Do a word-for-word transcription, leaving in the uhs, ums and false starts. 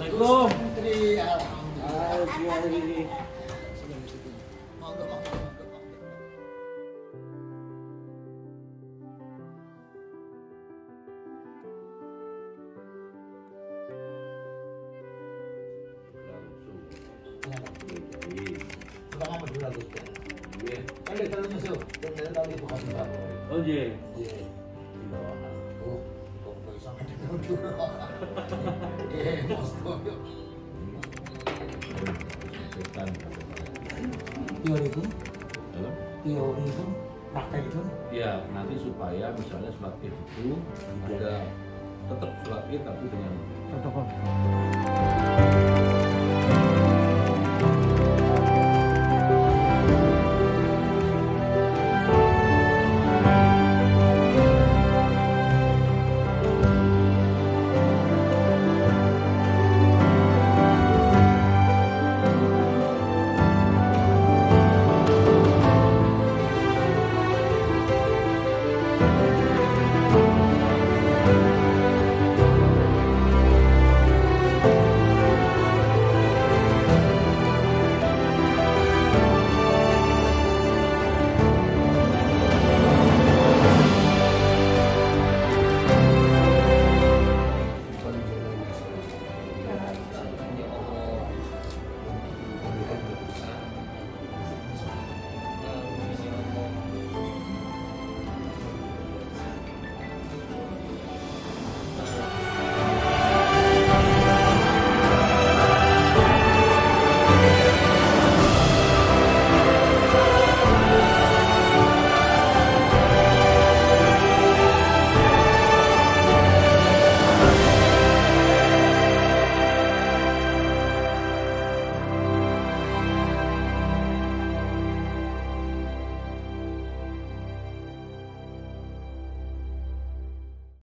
Assalamualaikum. Menteri, alhamdulillah. Monggo, monggo, monggo, monggo. Bang apa dulu lagi? Iya. Kan dia terus nyusul, dan dia tahu dia bukan bang. Oh iya. Iya. Oh, kok bisa ada dulu? Eh, mas Toyo. Setan. Teori itu, Halo? teori itu, praktek itu. Ya, nanti supaya misalnya sholat id itu ada tetap sholat id tapi dengan Protokol.